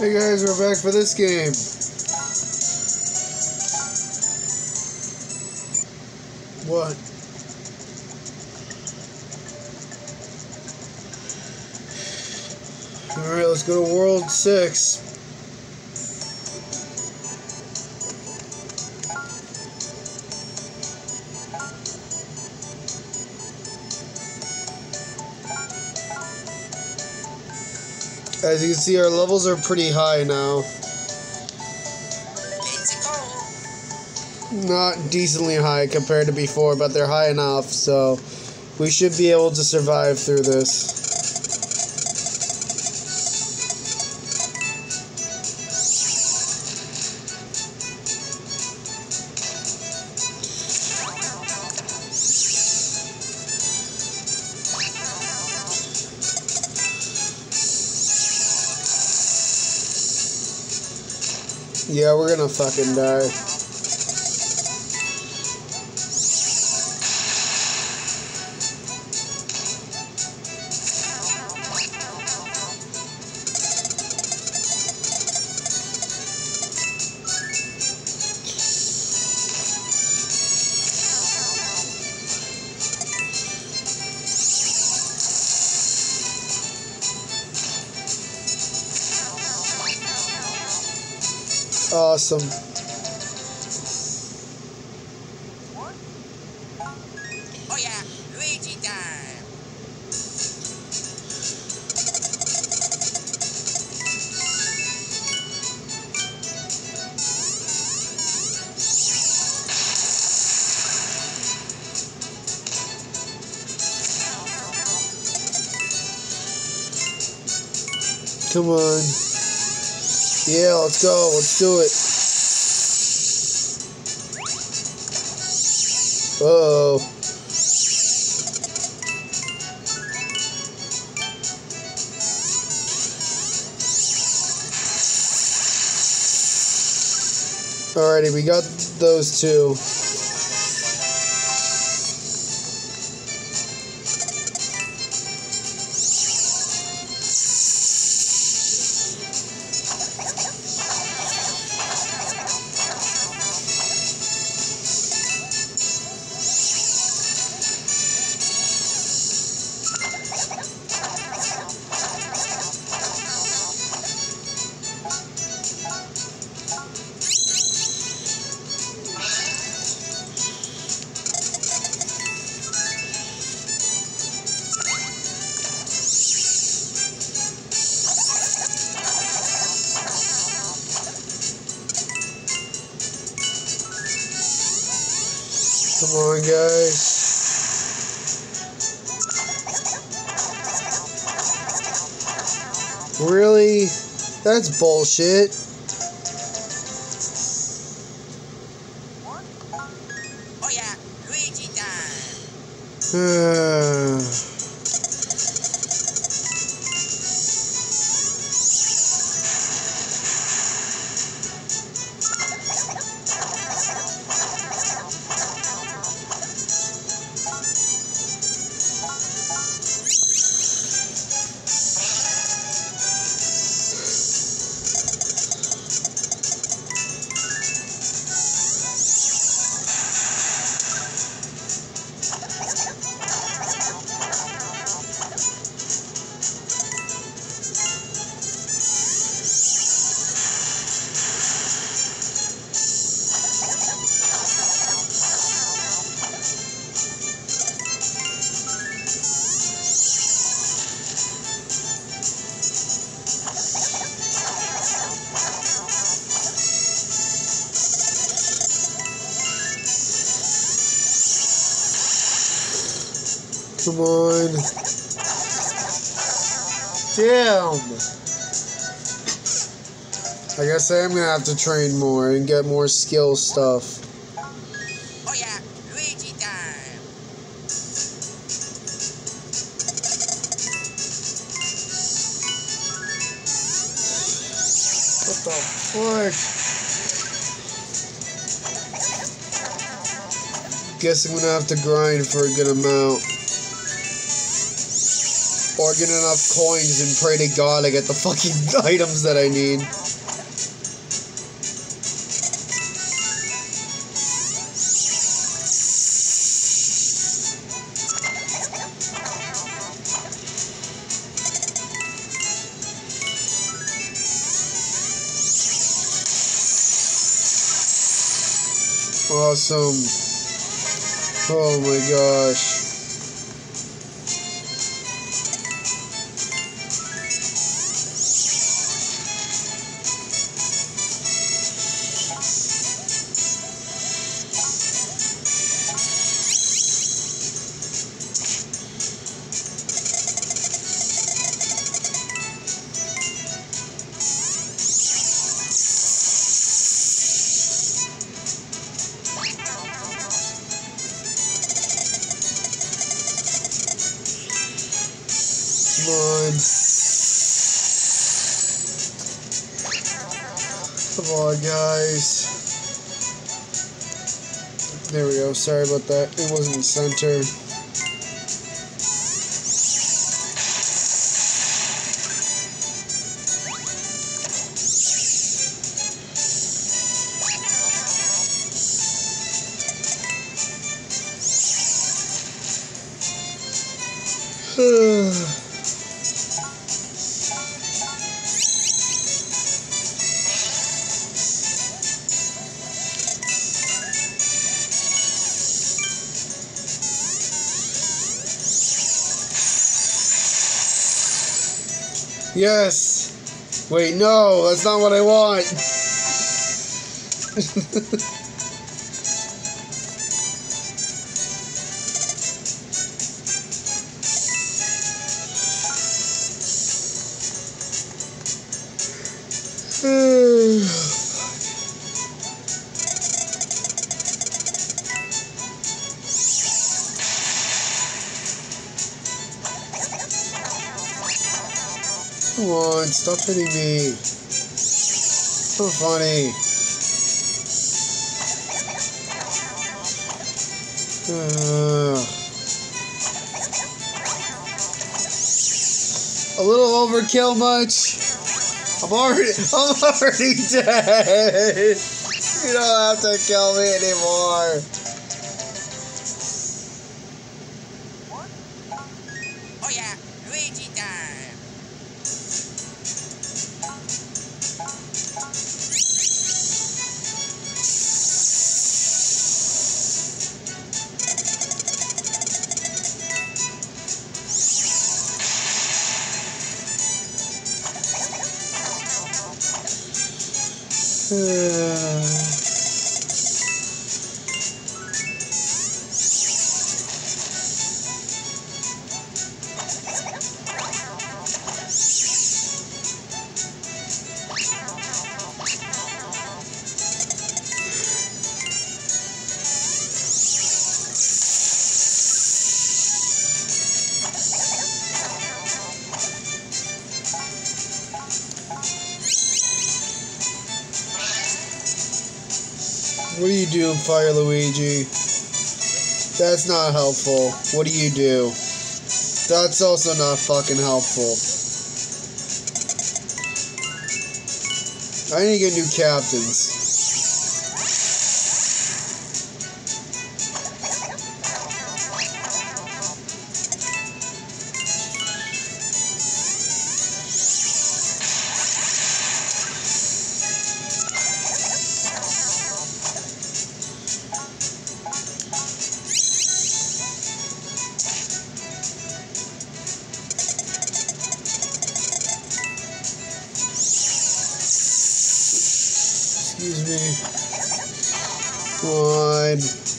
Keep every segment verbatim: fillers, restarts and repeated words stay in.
Hey guys, we're back for this game. What? Alright, let's go to World six. As you can see, our levels are pretty high now. Not decently high compared to before, but they're high enough, so we should be able to survive through this. Yeah, we're gonna fucking die. Awesome. Oh yeah, Luigi time. Come on. Yeah, let's go. Let's do it. Uh-oh. Alrighty, we got those two. Come on, guys. Really? That's bullshit. Oh yeah, Luigi time. Come on. Damn. I guess I am gonna have to train more and get more skill stuff. Oh yeah, Luigi time. What the fuck? Guess I'm gonna have to grind for a good amount. Or get enough coins and pray to God I get the fucking items that I need. Awesome. Oh my gosh. Come on. Come on, guys. There we go. Sorry about that. It wasn't centered. Yes. Wait, no, that's not what I want. Come on, stop hitting me. So funny. Uh, a little overkill much? I'm already, I'm already dead. You don't have to kill me anymore. Oh yeah, Luigi time. What do you do, Fire Luigi? That's not helpful. What do you do? That's also not fucking helpful. I need to get new captains. Excuse me. Come on.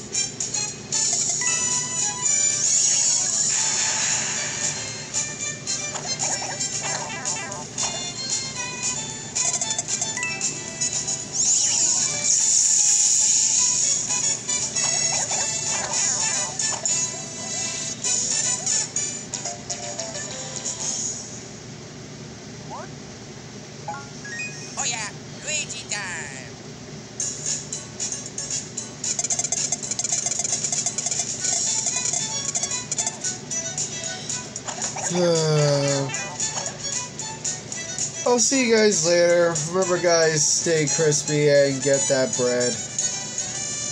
Oh yeah, Luigi time. Uh, I'll see you guys later. Remember, guys, stay crispy and get that bread.